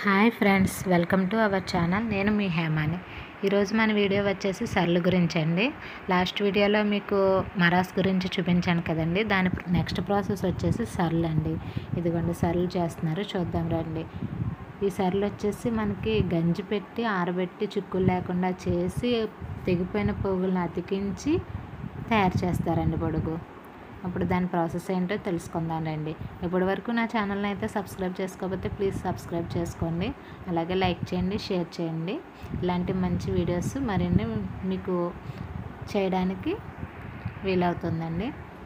Hi friends, welcome to our channel. నేను మీ హేమాని. ఈరోజు మన వీడియో వచ్చేసి సర్లు గురించి అండి. లాస్ట్ వీడియోలో మీకు మరాస్ గురించి చూపించాను కదండి. దాని నెక్స్ట్ ప్రాసెస్ వచ్చేసి సర్లు అండి. ఇదిగోండి సర్లు చేస్తున్నారు, చూద్దాం రండి. ఈ సర్లు వచ్చేసి మనకి గంజి పెట్టి ఆరబెట్టి చిక్కులు లేకుండా చేసి తెగిపోయిన పోగులను అతికించి తయారు చేస్తారండి పొడుగు. అప్పుడు దాని ప్రాసెస్ ఏంటో తెలుసుకుందాం రండి. ఇప్పటి వరకు నా ఛానల్ని అయితే సబ్స్క్రైబ్ చేసుకోకపోతే ప్లీజ్ సబ్స్క్రైబ్ చేసుకోండి. అలాగే లైక్ చేయండి, షేర్ చేయండి. ఇలాంటి మంచి వీడియోస్ మరిన్ని మీకు చేయడానికి వీలవుతుందండి.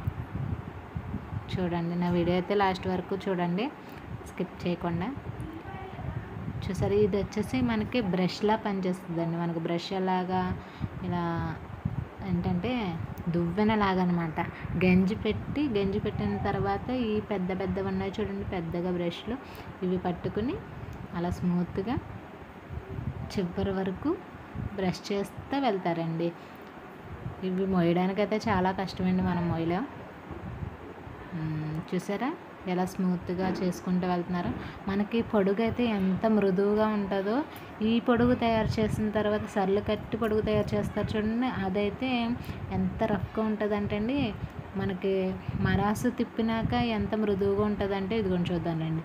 చూడండి, నా వీడియో అయితే లాస్ట్ వరకు చూడండి, స్కిప్ చేయకుండా. చూసారు, ఇది వచ్చేసి మనకి బ్రష్లా పనిచేస్తుందండి. మనకు బ్రష్ లాగా ఇలా ఏంటంటే దువ్వెనలాగా అనమాట. గంజి పెట్టిన తర్వాత ఈ పెద్దవి ఉన్నాయి చూడండి, పెద్దగా బ్రష్లు, ఇవి పట్టుకుని అలా స్మూత్గా చివరి వరకు బ్రష్ చేస్తూ వెళ్తారండి. ఇవి మోయడానికైతే చాలా కష్టమండి, మనం మోయలేం. చూసారా ఎలా స్మూత్గా చేసుకుంటూ వెళ్తున్నారు. మనకి పొడుగు అయితే ఎంత మృదువుగా ఉంటుందో, ఈ పొడుగు తయారు చేసిన తర్వాత సర్లు కట్టి పొడుగు తయారు చేస్తారు చూడండి, అదైతే ఎంత రఫ్గా ఉంటుందంటే అండి, మనకి మరాసు తిప్పినాక ఎంత మృదువుగా ఉంటుందంటే ఇదిగోండి చూద్దానండి.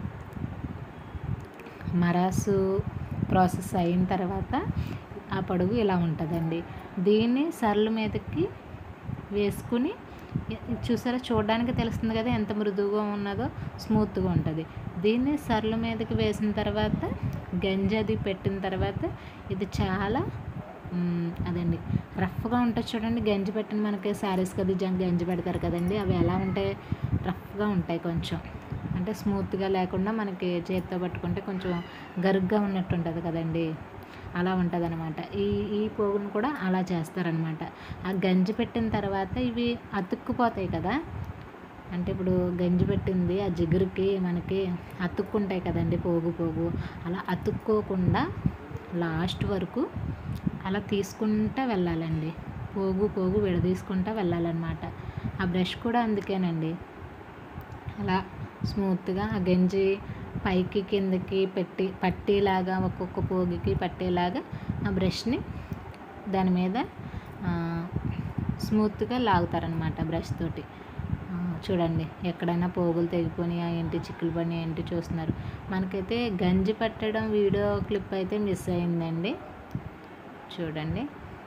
మరాసు ప్రాసెస్ అయిన తర్వాత ఆ పొడుగు ఇలా ఉంటుందండి. దీన్ని సర్లు మీదకి వేసుకుని చూసారా, చూడడానికి తెలుస్తుంది కదా ఎంత మృదువుగా ఉన్నదో, స్మూత్గా ఉంటుంది. దీన్ని సర్ల మీదకి వేసిన తర్వాత గంజి అది పెట్టిన తర్వాత ఇది చాలా అదండి రఫ్గా ఉంటుంది చూడండి. గంజి పెట్టిన మనకి శారీస్కి అది గంజి పెడతారు కదండి, అవి ఎలా ఉంటాయి, రఫ్గా ఉంటాయి కొంచెం. అంటే స్మూత్గా లేకుండా మనకి చేతితో పట్టుకుంటే కొంచెం గరుగ్గా ఉన్నట్టు ఉంటుంది కదండి, అలా ఉంటుంది అనమాట. ఈ పోగును కూడా అలా చేస్తారనమాట. ఆ గంజి పెట్టిన తర్వాత ఇవి అతుక్కుపోతాయి కదా, అంటే ఇప్పుడు గంజి పెట్టింది ఆ జిగురుకి మనకి అతుక్కుంటాయి కదండి, పోగు అలా అతుక్కోకుండా లాస్ట్ వరకు అలా తీసుకుంటూ వెళ్ళాలండి. పోగు విడదీసుకుంటూ వెళ్ళాలన్నమాట. ఆ బ్రష్ కూడా అందుకేనండి అలా స్మూత్గా ఆ గంజి పైకి కిందకి పట్టీలాగా ఒక్కొక్క పోగికి పట్టేలాగా ఆ బ్రష్ని దాని మీద స్మూత్గా లాగుతారనమాట బ్రష్ తోటి. చూడండి, ఎక్కడైనా పోగులు తెగిపోయినా ఏంటి, చిక్కులు పని ఏంటి చూస్తున్నారు. మనకైతే గంజి పట్టడం వీడియో క్లిప్ అయితే మిస్ అయిందండి. చూడండి,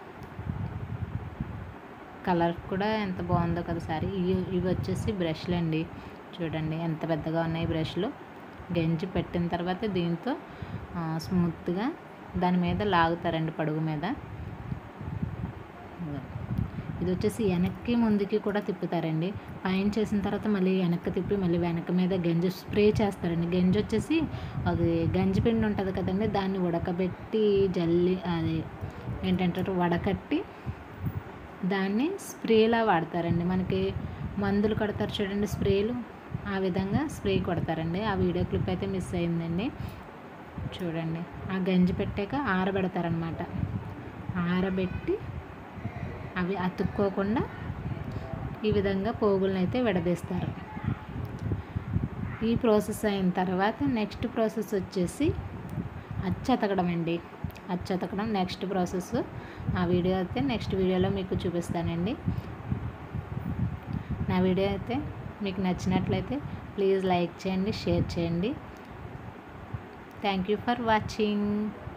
కలర్ కూడా ఎంత బాగుందో కదా సారీ. ఇవి వచ్చేసి బ్రష్లు అండి. చూడండి ఎంత పెద్దగా ఉన్నాయి బ్రష్లు. గంజి పెట్టిన తర్వాత దీంతో స్మూత్గా దాని మీద లాగుతారండి, పడుగు మీద. ఇది వచ్చేసి వెనక్కి ముందుకి కూడా తిప్పుతారండి. పైన చేసిన తర్వాత మళ్ళీ వెనక్కి తిప్పి మళ్ళీ వెనక మీద గంజి స్ప్రే చేస్తారండి. గంజి వచ్చేసి అది గంజి పిండి ఉంటుంది కదండి, దాన్ని ఉడకబెట్టి అది ఏంటంటారు వడకట్టి దాన్ని స్ప్రేలా వాడతారండి. మనకి మందులు కడతారు చూడండి స్ప్రేలు, ఆ విధంగా స్ప్రే కొడతారండి. ఆ వీడియో క్లిప్ అయితే మిస్ అయిందండి. చూడండి, ఆ గంజి పెట్టాక ఆరబెడతారనమాట. ఆరబెట్టి అవి అతుక్కోకుండా ఈ విధంగా పోగులను అయితే విడదీస్తారు. ఈ ప్రాసెస్ అయిన తర్వాత నెక్స్ట్ ప్రాసెస్ వచ్చేసి అచ్చతకడం అండి. అచ్చతకడం నెక్స్ట్ ప్రాసెస్. ఆ వీడియో అయితే నెక్స్ట్ వీడియోలో మీకు చూపిస్తానండి. నా వీడియో అయితే మీకు నచ్చినట్లయితే ప్లీజ్ లైక్ చేయండి, షేర్ చేయండి. Thank you for watching.